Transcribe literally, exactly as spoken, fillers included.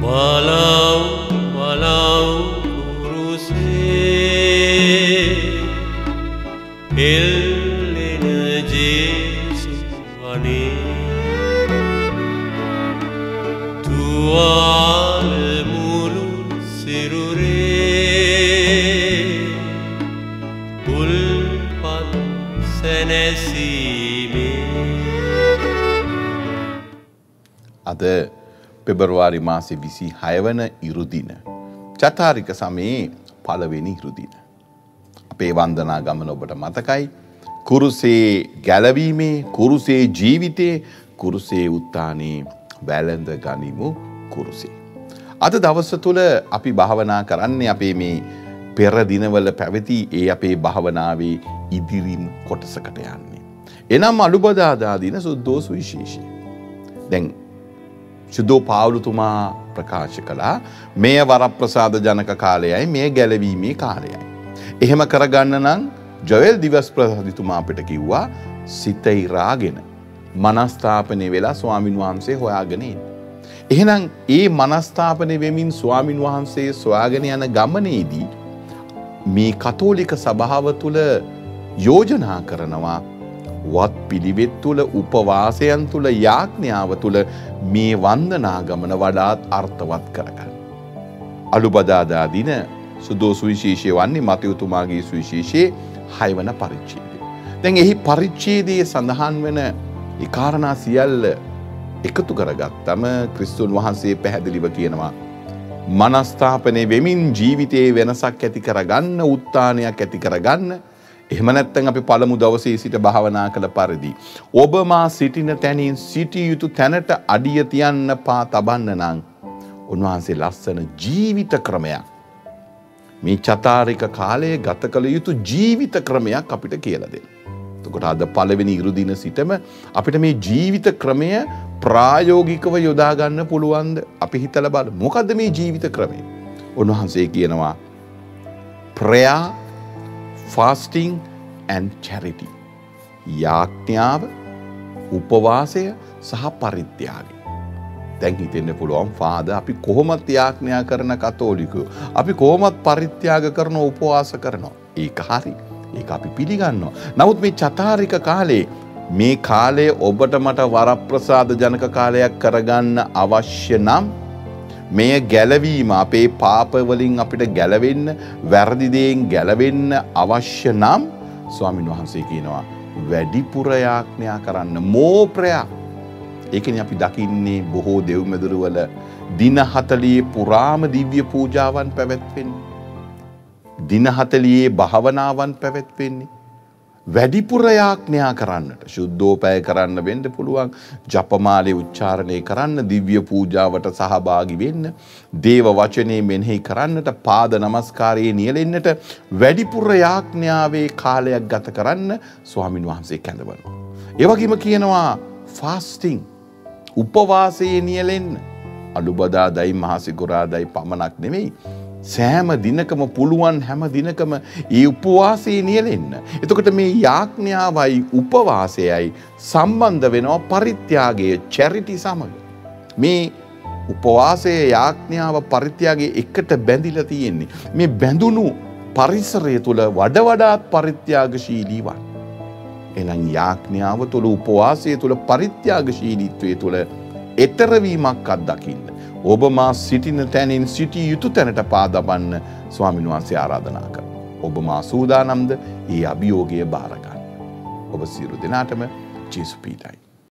walau walau kuruse elena jesu ane tual mulu sirure ulpat senesime ada පෙබරවාරි මාසේ විසිහය වන ඉරුදින චතාරික සමයේ පළවෙනි ඉරුදින අපේ වන්දනා ගමන ඔබට මතකයි කුරුසේ ගැලවීමේ කුරුසේ ජීවිතේ කුරුසේ උත්තානේ වැළඳ ගනිමු කුරුසේ අද දවස තුල අපි භාවනා කරන්නේ අපේ මේ පෙර දිනවල පැවති ඒ අපේ භාවනාවේ ඉදිරිම කොටසකට යන්නේ එනම් අලුබදාදා දින සුද්ධෝ සුවිශේෂය දැන් සුදෝ පාවුලුතුමා ප්‍රකාශ කළා මේ වරප්‍රසාද ජනක කාලයයි මේ ගැලවීමේ කාලයයි. එහෙම කරගන්න නම් ජොයල් දිවස් ප්‍රසාදිතුමා අපිට කිව්වා සිත ඉරාගෙන මනස්ථාපනය වෙලා ස්වාමින් වහන්සේ හොයාගෙන එන්න. එහෙනම් ඒ මනස්ථාපනය වෙමින් ස්වාමින් වහන්සේ සොයාගෙන යන ගමනේදී මේ කතෝලික සභාව තුල යෝජනා කරනවා වත් පිළිවෙත් තුළ උපවාසයන් තුළ යාඥාව තුළ මේ වන්දනා ගමන වඩාත් අර්ථවත් කරගන්න. අලුබදාදා දින සුදෝ සුවිශේෂය වන්නේ මතයුතුමාගේ සුවිශේෂයේ හයවන පරිච්ඡේදය. දැන් එහි පරිච්ඡේදයේ සඳහන් වෙන ඒ කාරණා සියල්ල එකතු කරගත්තම ක්‍රිස්තුන් වහන්සේ පැහැදිලිව කියනවා මනස්ථාපනය වෙමින් ජීවිතයේ වෙනසක් ඇති කරගන්න උත්ථානයක් ඇති කරගන්න එහෙම නැත්නම් අපි පළමු දවසේ සිට භාවනා කළ පරිදි ඔබ මා සිටින තැනින් සිටිය යුතු තැනට අඩිය තියන්න පා තබන්න නම් උන්වහන්සේ ලස්සන ජීවිත ක්‍රමයක් මේ චතාරික කාලයේ ගත කළ යුතු ජීවිත ක්‍රමයක් අපිට කියලා දෙන්න. එතකොට අද පළවෙනි ඉරුදින සිටම අපිට මේ ජීවිත ක්‍රමය ප්‍රායෝගිකව යොදා ගන්න පුළුවන්ද? අපි හිතලා බලමු. මොකද්ද මේ ජීවිත ක්‍රමය? උන්වහන්සේ කියනවා prayer fasting and charity යාඥාව උපවාසය සහ පරිත්‍යාගය දැන් හිතෙන්න පුළුවන් ෆාදර් අපි කොහොමද යාඥා කරන කතෝලිකයෝ අපි කොහොමද පරිත්‍යාග කරන උපවාස කරනවා ඒක හරි ඒක අපි පිළිගන්නවා නමුත් මේ චතාරික කාලේ මේ කාලය ඔබට මට වරප්‍රසාද ජනක කාලයක් කරගන්න අවශ්‍ය නම් මේ ගැලවීම අපේ පාප වලින් අපිට ගැලවෙන්න වැරදි දේෙන් ගැලවෙන්න අවශ්‍ය නම් ස්වාමින් වහන්සේ කියනවා වැඩිපුර යාඥා කරන්න more prayer. ඒකනේ අපි දකින්නේ බොහෝ දෙව්මෙදුරු වල දින හතළිහේ පුරාම දිව්‍ය පූජාවන් පැවැත්වෙන්නේ. දින හතළිහේ භාවනාවන් පැවැත්වෙන්නේ. වැඩිපුර යාඥා කරන්නට සුද්ධෝපය කරන්න වෙන්න පුළුවන් ජපමාලේ උච්චාරණය කරන්න දිව්‍ය පූජාවට සහභාගී වෙන්න දේව වචනේ මෙනෙහි කරන්නට පාද නමස්කාරයේ නියැලෙන්නට වැඩිපුර යාඥාවේ කාලයක් ගත කරන්න ස්වාමින් වහන්සේ කැඳවනවා. ඒ වගේම කියනවා ෆාස්ටිං උපවාසයේ නියැලෙන්න අලුබදාදයි මහසිකුරාදයි පමණක් නෙමෙයි සෑම දිනකම පුළුවන් හැම දිනකම ඒ උපවාසයේ නියැලෙන්න. එතකොට මේ යාඥාවයි උපවාසයයි සම්බන්ධ වෙනවා පරිත්‍යාගයේ චැරිටි සමග. මේ උපවාසයේ යාඥාව පරිත්‍යාගයේ එකට බැඳිලා තියෙන්නේ. මේ බැඳුණු පරිසරය තුළ වඩා වඩාත් පරිත්‍යාගශීලී වන්න. එහෙනම් යාඥාව තුළ උපවාසය තුළ පරිත්‍යාගශීලීත්වයේ තුළ ඊතරවීමක් අත්දකින්න. ඔබ මා සිටින තැනින් සිටිය යුතු තැනට පාදබන්න ස්වාමීන් වහන්සේ ආරාධනා කරනවා. ඔබ මා සූදානම්ද ඒ අභියෝගය බාර ගන්න. ඔබ සියලු දෙනාටම ජේසු පීඩයි.